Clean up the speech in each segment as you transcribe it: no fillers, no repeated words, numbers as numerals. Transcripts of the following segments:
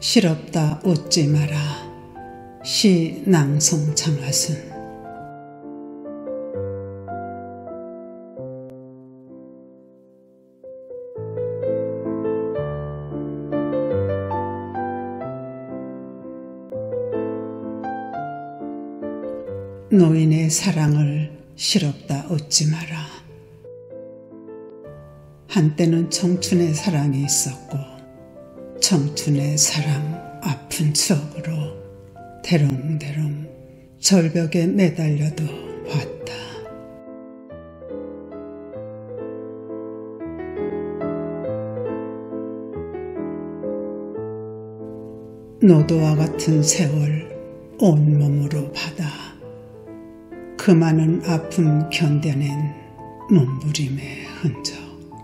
실없다 웃지 마라. 시 낭송 장화순. 노인의 사랑을 실없다 웃지 마라. 한때는 청춘의 사랑이 있었고 청춘의 사랑 아픈 추억으로 대롱대롱 절벽에 매달려도 봤다. 노도와 같은 세월 온몸으로 받아 그 많은 아픔 견뎌낸 몸부림의 흔적.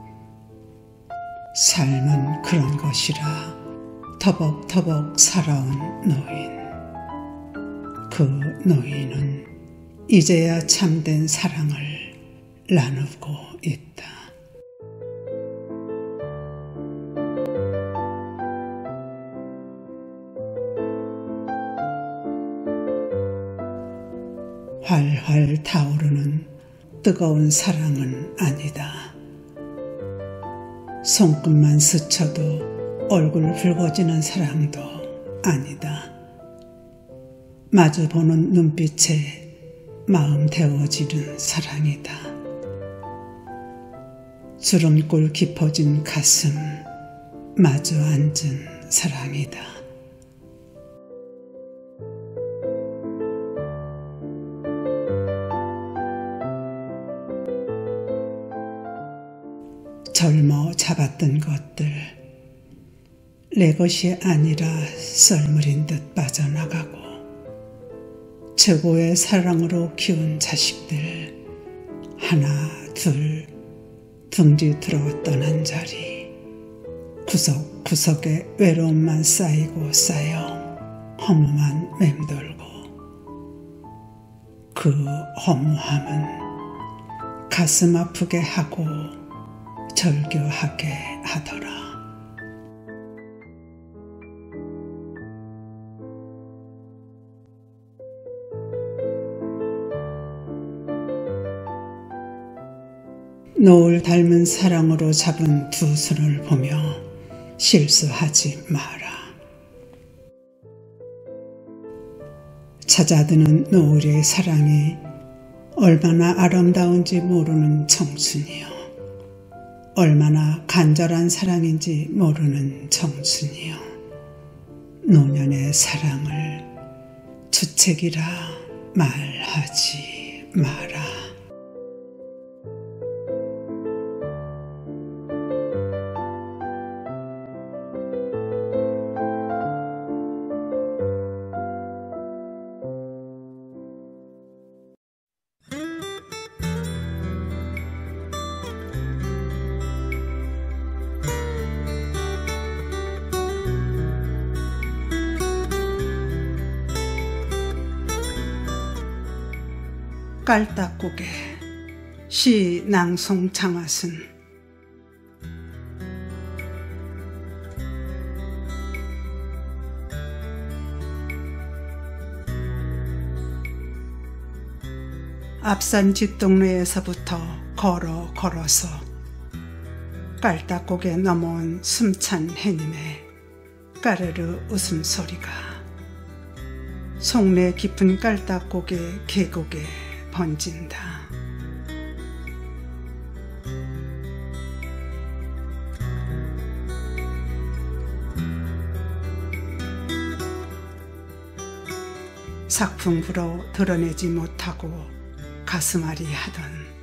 삶은 그런 것이라 터벅터벅 살아온 노인. 그 노인은 이제야 참된 사랑을 나누고 있다. 활활 타오르는 뜨거운 사랑은 아니다. 손끝만 스쳐도 얼굴 붉어지는 사랑도 아니다. 마주보는 눈빛에 마음 데워지는 사랑이다. 주름골 깊어진 가슴 마주 앉은 사랑이다. 젊어 잡았던 것들 내 것이 아니라 썰물인 듯 빠져나가고 최고의 사랑으로 키운 자식들 하나 둘 둥지 들어 떠난 자리 구석구석에 외로움만 쌓이고 쌓여 허무만 맴돌고 그 허무함은 가슴 아프게 하고 절규하게 하더라. 노을 닮은 사랑으로 잡은 두 손을 보며 실수하지 마라. 찾아드는 노을의 사랑이 얼마나 아름다운지 모르는 청춘이요. 얼마나 간절한 사랑인지 모르는 청춘이요. 노년의 사랑을 주책이라 말하지 마라. 깔딱고개. 시 낭송 장화순. 앞산 뒷동네에서부터 걸어서 깔딱고개 넘어온 숨찬 해님의 까르르 웃음소리가 속내 깊은 깔딱고개 계곡에 번진다. 삭풍부러 드러내지 못하고 가슴앓이 하던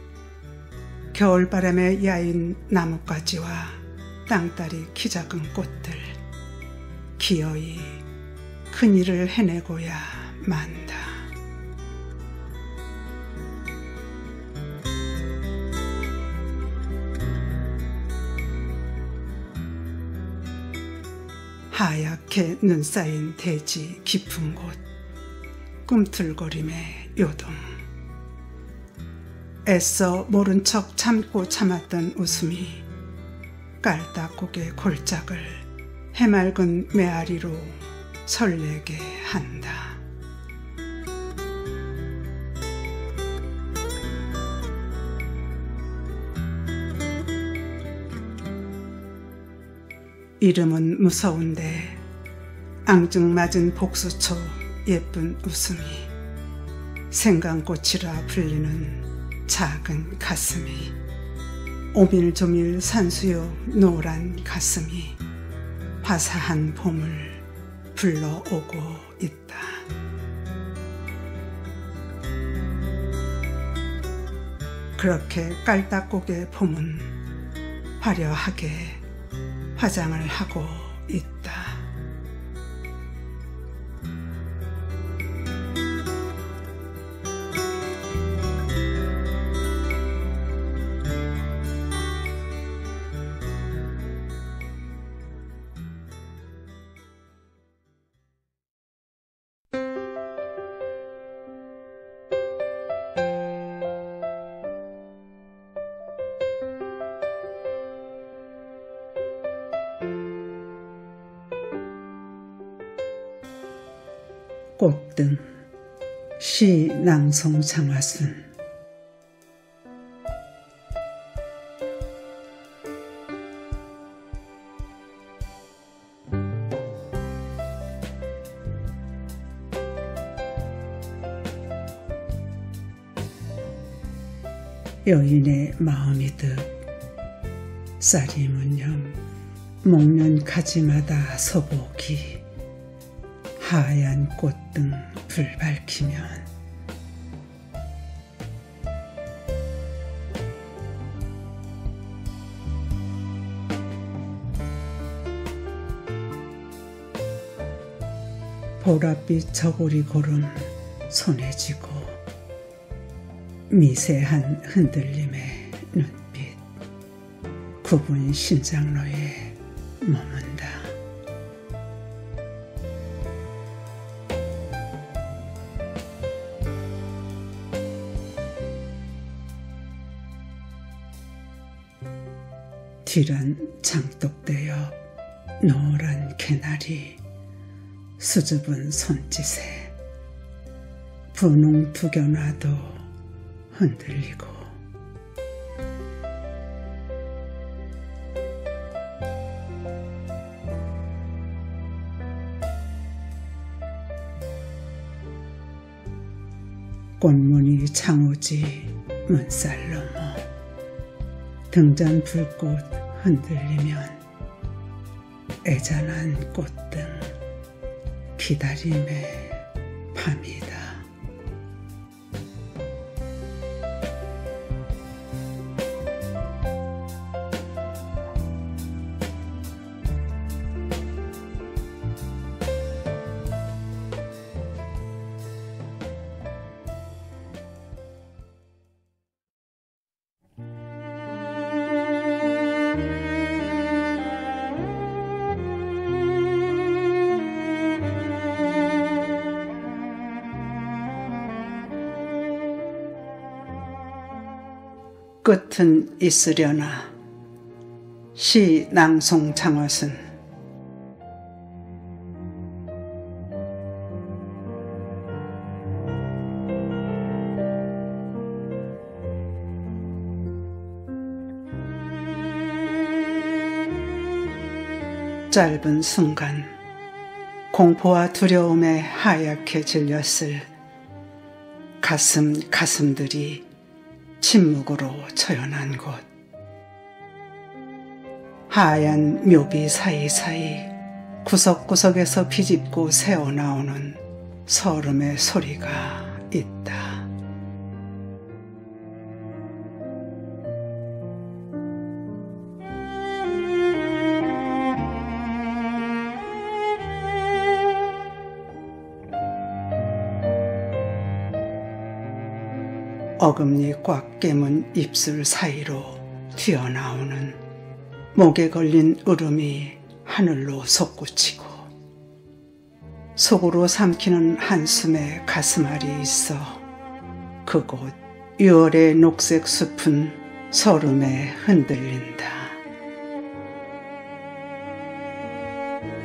겨울바람에 야인 나뭇가지와 땅따리 키 작은 꽃들 기어이 큰일을 해내고야 만다. 하얗게 눈 쌓인 대지 깊은 곳 꿈틀거림의 요동. 애써 모른 척 참고 참았던 웃음이 깔딱고개 골짜기를 해맑은 메아리로 설레게 한다. 이름은 무서운데 앙증맞은 복수초 예쁜 웃음이 생강꽃이라 불리는 작은 가슴이 오밀조밀 산수유 노란 가슴이 화사한 봄을 불러오고 있다. 그렇게 깔딱고개 봄은 화려하게 화장을 하고 있다. 꽃등 시 낭송 장화순. 여인의 마음이 득 쌀이 문념 목련 가지마다 서복이 하얀 꽃등 불 밝히면 보랏빛 저고리 고름 손에 쥐고 미세한 흔들림의 눈빛 굽은 심장로에 머문다. 뒤란 장독대 옆 노란 개나리 수줍은 손짓에 분홍 두겨놔도 흔들리고 꽃무늬 창호지 문살 넘어 등잔 불꽃 흔들리면 애잔한 꽃등 기다림의 밤이다. 끝은 있으려나. 시 낭송 장화순. 짧은 순간 공포와 두려움에 하얗게 질렸을 가슴들이 침묵으로 처연한 곳, 하얀 묘비 사이사이 구석구석에서 비집고 새어나오는 서름의 소리가 있다. 어금니 꽉 깨문 입술 사이로 튀어나오는 목에 걸린 울음이 하늘로 솟구치고 속으로 삼키는 한숨에 가슴앓이 있어 그곳 6월의 녹색 숲은 서름에 흔들린다.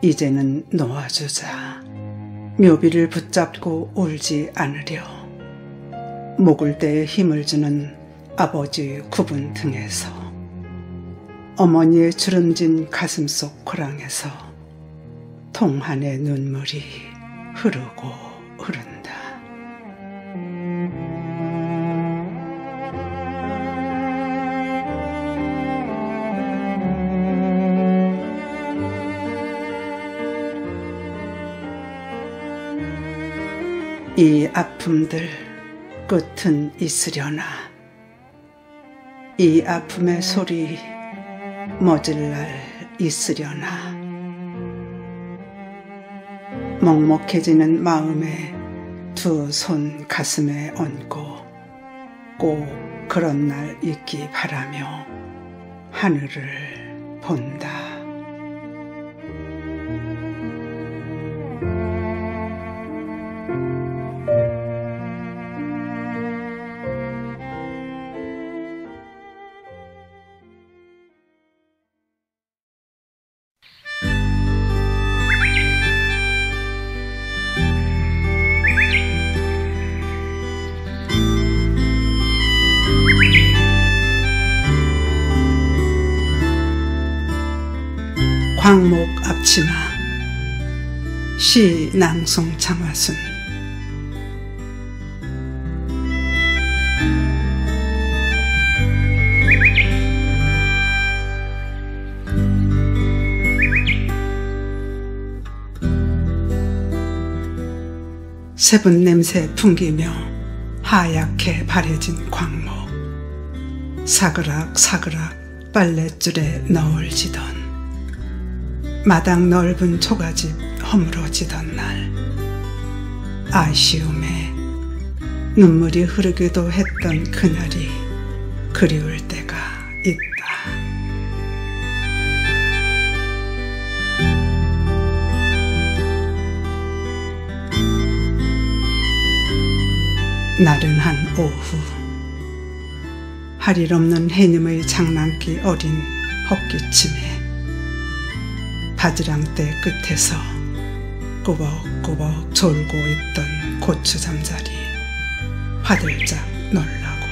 이제는 놓아주자. 묘비를 붙잡고 울지 않으려. 목을 떼 힘을 주는 아버지의 굽은 등에서, 어머니의 주름진 가슴 속 고랑에서 통한의 눈물이 흐르고 흐른다. 이 아픔들 끝은 있으려나. 이 아픔의 소리 멎을 날 있으려나. 먹먹해지는 마음에 두 손 가슴에 얹고 꼭 그런 날 있기 바라며 하늘을 본다. 광목 앞치마. 시 낭송 장화순. 세분 냄새 풍기며 하얗게 바래진 광목. 사그락사그락 빨랫줄에 너울지던 마당 넓은 초가집 허물어지던 날, 아쉬움에 눈물이 흐르기도 했던 그날이 그리울 때가 있다. 나른한 오후, 할 일 없는 해님의 장난기 어린 헛기침에 바지랑대 끝에서 꾸벅꾸벅 졸고 있던 고추 잠자리 화들짝 놀라고,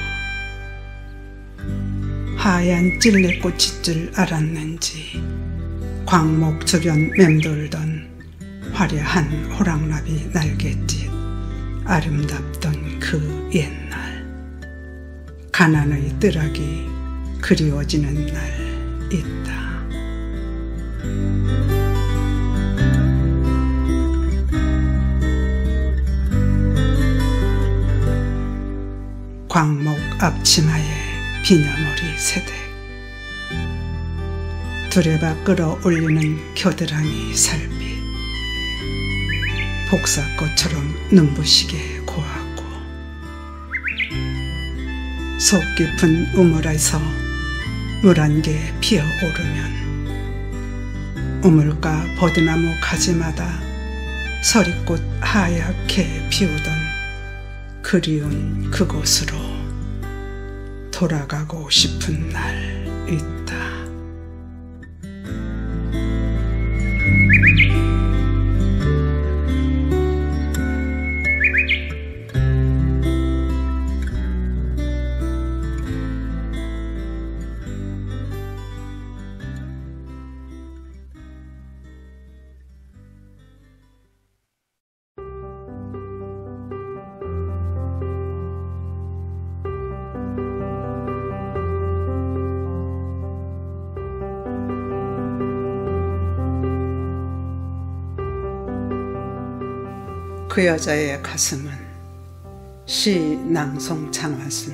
하얀 찔레꽃일 줄 알았는지 광목 주변 맴돌던 화려한 호랑나비 날갯짓 아름답던 그 옛날, 가난의 뜨락이 그리워지는 날 있다. 광목 앞치마에 비녀머리 새댁, 두레박 끌어올리는 겨드랑이 살빛, 복사꽃처럼 눈부시게 고하고, 속 깊은 우물에서 물 한 개 피어오르면 우물가 버드나무 가지마다 서리꽃 하얗게 피우던 그리운 그곳으로 돌아가고 싶은 날 있다. 그 여자의 가슴은 시 낭송 장화순.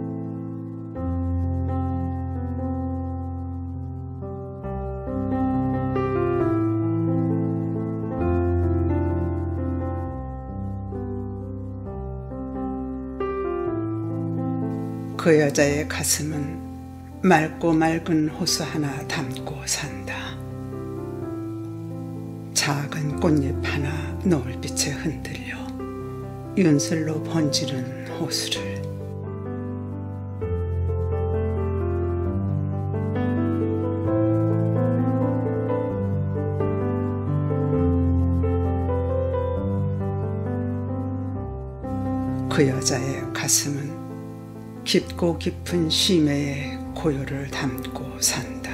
그 여자의 가슴은 맑고 맑은 호수 하나 담고 산다. 작은 꽃잎 하나 노을빛에 흔들려 윤슬로 번지는 호수를, 그 여자의 가슴은 깊고 깊은 심해의 고요를 담고 산다.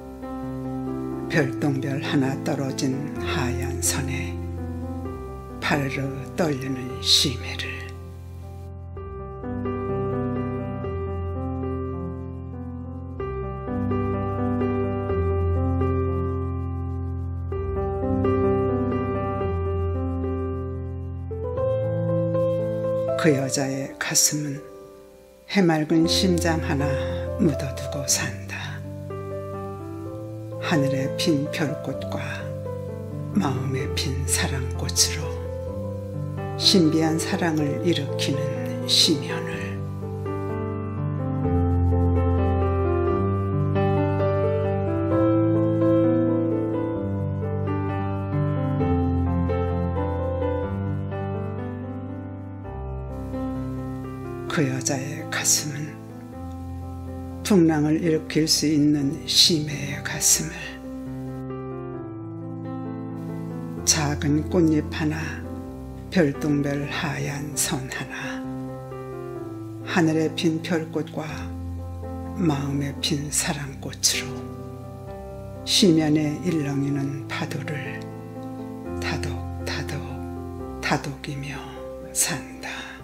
별똥별 하나 떨어진 하얀 선에 파르르 떨리는 심해를. 그 여자의 가슴은 해맑은 심장 하나 묻어두고 산다. 하늘에 핀 별꽃과 마음에 핀 사랑꽃으로 신비한 사랑을 일으키는 심연을. 그 여자의 가슴은 풍랑을 일으킬 수 있는 심해의 가슴을. 작은 꽃잎 하나, 별똥별 하얀 선 하나, 하늘에 핀 별꽃과 마음에 핀 사랑꽃으로 심연에 일렁이는 파도를 타독타독 다독이며 산다.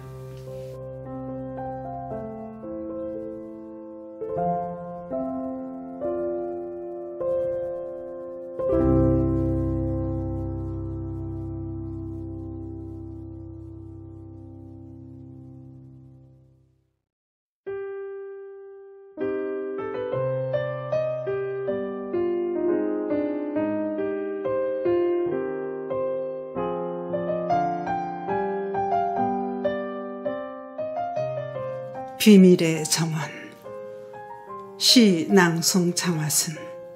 비밀의 정원. 시 낭송 장화순.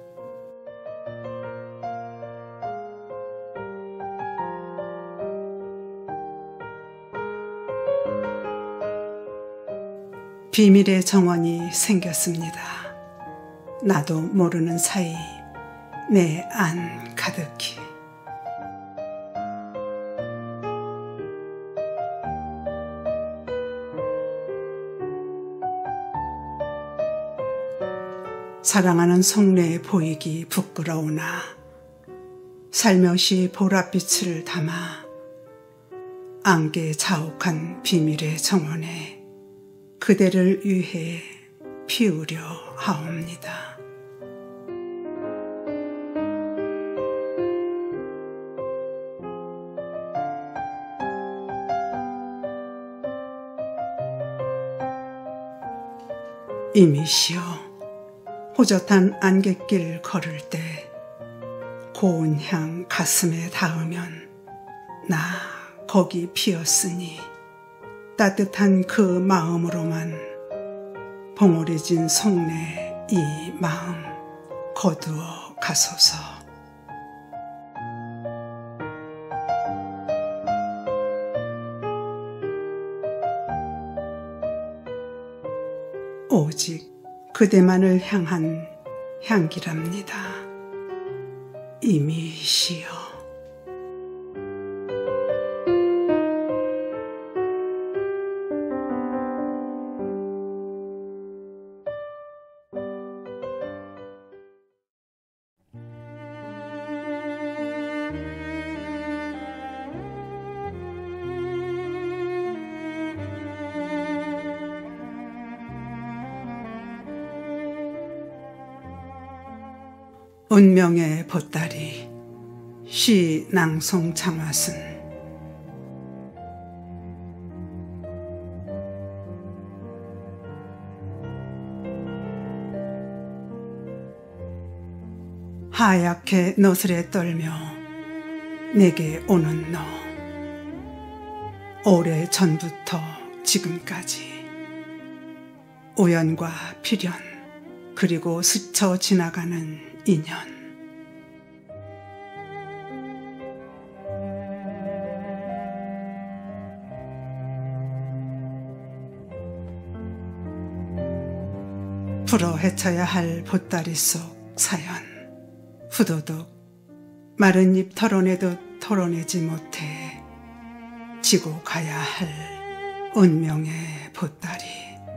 비밀의 정원이 생겼습니다. 나도 모르는 사이 내 안 가득히. 사랑하는 속내에 보이기 부끄러우나 살며시 보랏빛을 담아 안개 자욱한 비밀의 정원에 그대를 위해 피우려 하옵니다. 이미시여, 호젓한 안갯길 걸을 때 고운 향 가슴에 닿으면 나 거기 피었으니 따뜻한 그 마음으로만 봉오리진 속내 이 마음 거두어 가소서. 오직 그대만을 향한 향기랍니다. 이미시여. 운명의 보따리. 시 낭송 장화순. 하얗게 너스레 떨며 내게 오는 너. 오래 전부터 지금까지 우연과 필연 그리고 스쳐 지나가는 인연. 풀어 헤쳐야 할 보따리 속 사연. 후도독 마른 잎 털어내듯 털어내지 못해 지고 가야 할 운명의 보따리.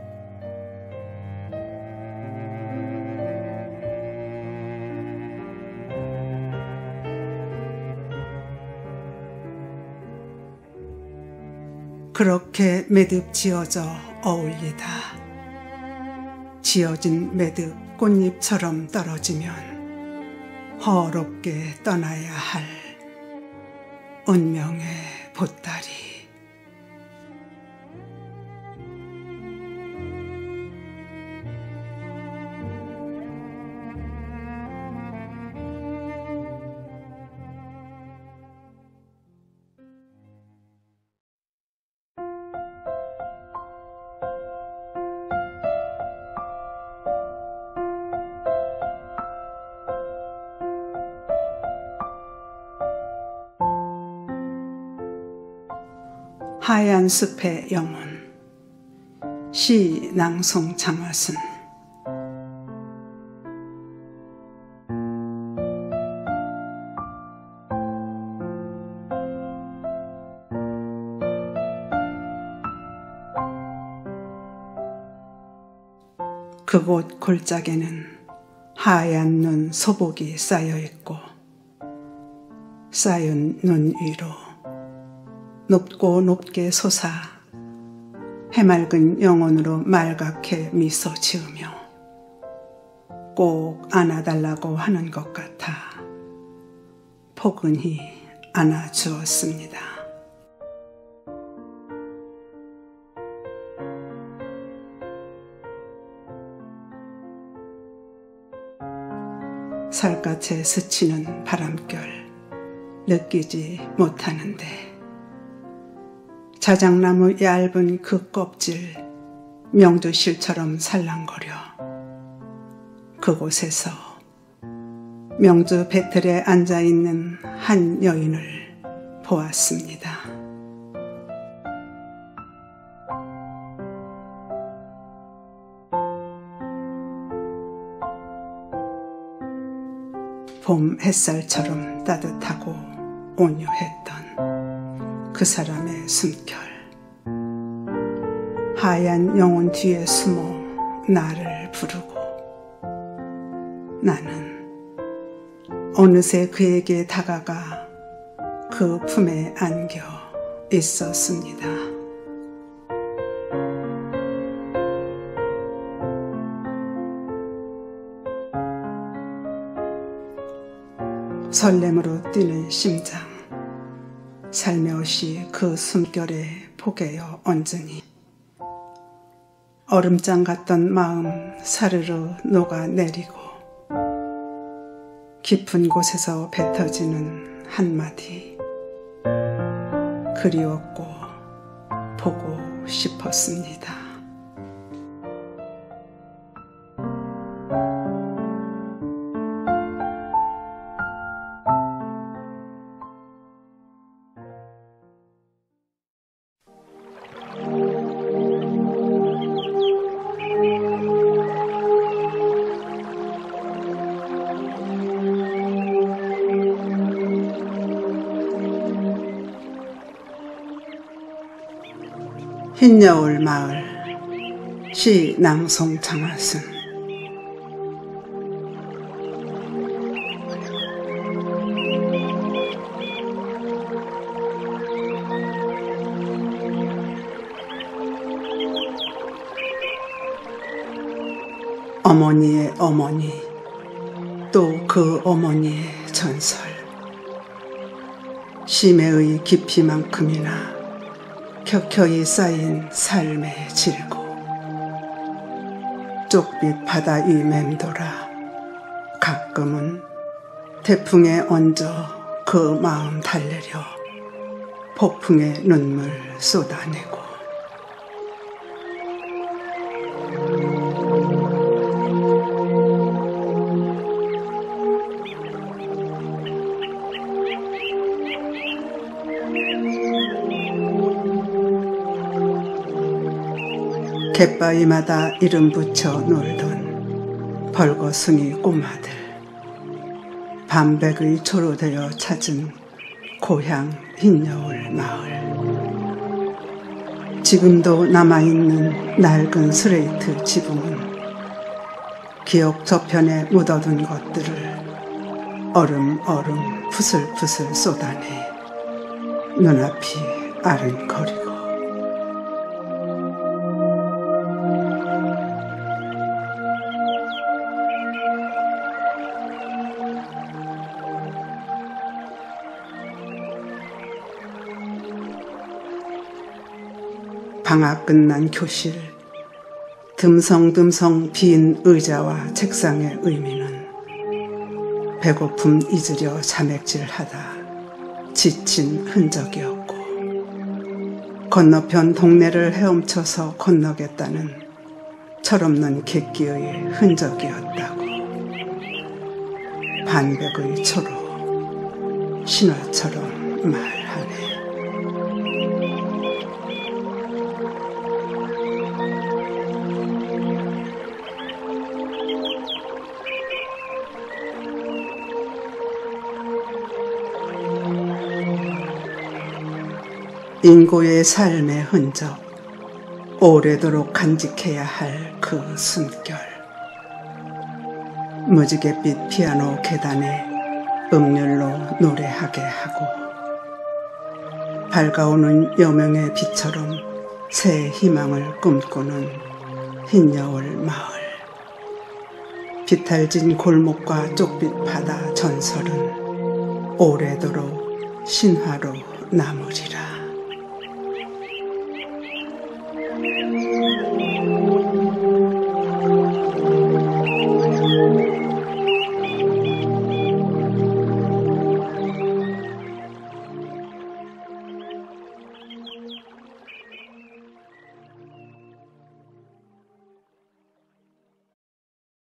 그렇게 매듭 지어져 어울리다 지어진 매듭 꽃잎처럼 떨어지면 허롭게 떠나야 할 운명의 보따리. 하얀 숲의 영혼. 시 낭송 장화순. 그곳 골짜기는 하얀 눈 소복이 쌓여있고 쌓인 눈 위로 높고 높게 솟아 해맑은 영혼으로 말갛게 미소 지으며 꼭 안아달라고 하는 것 같아 포근히 안아주었습니다. 살갗에 스치는 바람결 느끼지 못하는데 자작나무 얇은 그 껍질 명주실처럼 살랑거려 그곳에서 명주 배틀에 앉아있는 한 여인을 보았습니다. 봄 햇살처럼 따뜻하고 온유했던 그 사람의 숨결. 하얀 영혼 뒤에 숨어 나를 부르고 나는 어느새 그에게 다가가 그 품에 안겨 있었습니다. 설렘으로 뛰는 심장, 살며시 그 숨결에 포개어 얹으니 얼음장 같던 마음 사르르 녹아내리고 깊은 곳에서 뱉어지는 한마디 그리웠고 보고 싶었습니다. 흰여울 마을. 시 낭송 장화순. 어머니의 어머니, 또 그 어머니의 전설. 심해의 깊이만큼이나 켜켜이 쌓인 삶의 질고 쪽빛 바다 위 맴돌아 가끔은 태풍에 얹어 그 마음 달래려 폭풍의 눈물 쏟아내고 갯바위마다 이름 붙여 놀던 벌거숭이 꼬마들, 밤백의 초로되어 찾은 고향 흰여울 마을. 지금도 남아있는 낡은 스레이트 지붕은 기억 저편에 묻어둔 것들을 얼음얼음 푸슬푸슬 쏟아내 눈앞이 아른거리고 방학 끝난 교실, 듬성듬성 빈 의자와 책상의 의미는 배고픔 잊으려 자맥질하다 지친 흔적이었고, 건너편 동네를 헤엄쳐서 건너겠다는 철없는 객기의 흔적이었다고. 반백의 초로 신화처럼 말하네. 인고의 삶의 흔적, 오래도록 간직해야 할 그 숨결. 무지갯빛 피아노 계단에 음률로 노래하게 하고, 밝아오는 여명의 빛처럼 새 희망을 꿈꾸는 흰 여울 마을. 비탈진 골목과 쪽빛 바다 전설은 오래도록 신화로 남으리라.